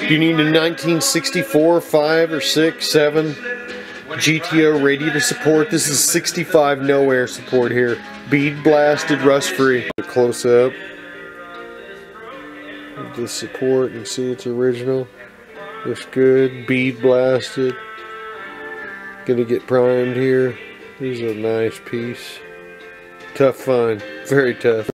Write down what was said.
You need a 1964, 5 or 6, 7 GTO Radiator Support. This is 65 no air support here. Bead blasted, rust free. Close up. This support, you can see it's original. Looks good. Bead blasted. Gonna get primed here. This is a nice piece. Tough find. Very tough.